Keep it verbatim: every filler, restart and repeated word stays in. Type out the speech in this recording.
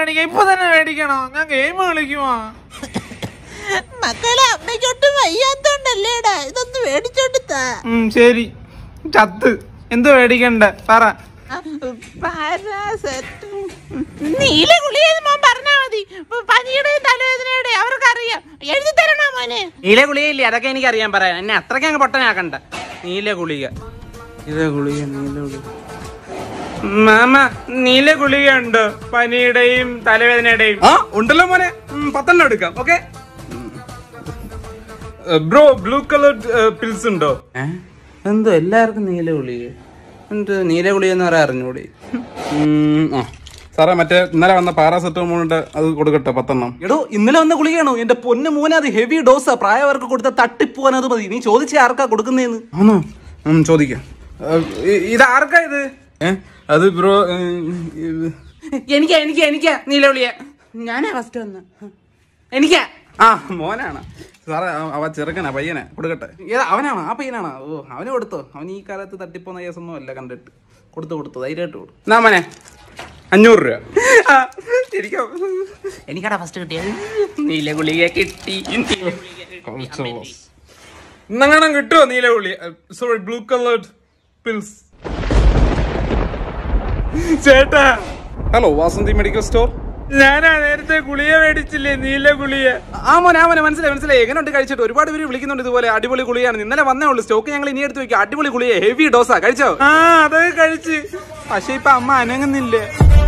മേടിക്കാം, ഇപ്പൊ തന്നെ മേടിക്കണോ? ഞാൻ ഗെയിം കളിക്കുവാ. മക്കളെ അമ്മയ്ക്കൊട്ടും വയ്യാത്തോണ്ടല്ലേടാ, ഇതൊന്ന് മേടിച്ചോണ്ടാ. ശരി, ചത്ത് എന്ത് മേടിക്കണ്ട പറ. നീല ഗുളിക മോൻ പറഞ്ഞാ മതി. പനിയുടെയും തലവേദനയുടെയും അവർക്കറിയാം. എഴുതി തരണോ മോനെ? നീല ഗുളികയില്ലേ, അതൊക്കെ എനിക്കറിയാൻ. പറയാൻ എന്നെ അത്രയ്ക്ക് അങ്ങ് പൊട്ടനാക്കണ്ട. നീല ഗുളിക, നീല ഗുളിക, നീല ഗുളിക. മാമ, നീല ഗുളിക ഉണ്ടോ പനിയുടെയും തലവേദനയുടെയും? ആ ഉണ്ടല്ലോ മോനെ, പത്തെണ്ണം എടുക്കാം. Okay bro, blue colour pills ഉണ്ടോ? എന്തോ എല്ലാവർക്കും നീല ഗുളിക. എന്ത് നീല ഗുളിക എന്ന് പറയാൻ അറിഞ്ഞൂടി? ആ സാറേ, മറ്റേ ഇന്നലെ വന്ന പാരാസെറ്റമോളിന്റെ അത് കൊടുക്കട്ടെ പത്തെണ്ണം. എടോ, ഇന്നലെ വന്ന ഗുളികയാണോ? എന്റെ പൊന്നു മോനെ, അത് ഹെവി ഡോസാ. പ്രായവർക്ക് കൊടുത്ത തട്ടിപ്പോവാൻ അത് മതി. നീ ചോദിച്ച ആർക്കാ കൊടുക്കുന്നേന്ന്? ആണോ? ചോദിക്കാം. ഇത് ആർക്കാ ഇത്? ഏ അത് ബ്രോ, എനിക്കാ എനിക്കാ എനിക്കാ നീല ഗുളിക. ഞാനാ ഫസ്റ്റ് വന്ന. എനിക്കാ. ആ മോനാണ് സാറേ, അവ ചെറുക്കനാ, പയ്യനെ കൊടുക്കട്ടെ. ഏതാ അവനാണോ? ആ പയ്യനാണോ? ഓ, അവന് കൊടുത്തോ. അവൻ ഈ കാലത്ത് തട്ടിപ്പോന്ന കേസൊന്നും അല്ല കണ്ടിട്ട്. കൊടുത്തു കൊടുത്തു ധൈര്യമായിട്ട് കൊടുത്തു. എന്നാ മോനെ അഞ്ഞൂറ് രൂപ. എനിക്കാടാ ഫസ്റ്റ് കിട്ടിയത്. നീല ഗുളിക കിട്ടി. ഇന്നെങ്ങനെ കിട്ടുമോ നീല ഗുളിക? Sorry, blue coloured pills. ചേട്ടാ, ഹലോ, വാസന്തി മെഡിക്കൽ സ്റ്റോർ. ഞാനാ നേരത്തെ ഗുളിക മേടിച്ചില്ലേ, നീല ഗുളിക. ആ മോനെ, ആ മോനെ മനസ്സിലായി മനസ്സിലായി. എങ്ങനെയുണ്ട് കഴിച്ചിട്ട്? ഒരുപാട് പേര് വിളിക്കുന്നുണ്ട് ഇതുപോലെ. അടിപൊളി ഗുളിയാണ്. ഇന്നലെ വന്നേ ഉള്ളൂ. സ്റ്റോക്ക് ഞങ്ങൾ ഇനി എടുത്ത് വെക്കാം. അടിപൊളി ഗുളിയ, ഹെവി ഡോസാ. കഴിച്ചോ? ആ, അതൊക്കെ കഴിച്ച്. പക്ഷെ ഇപ്പൊ അമ്മ അനങ്ങുന്നില്ല.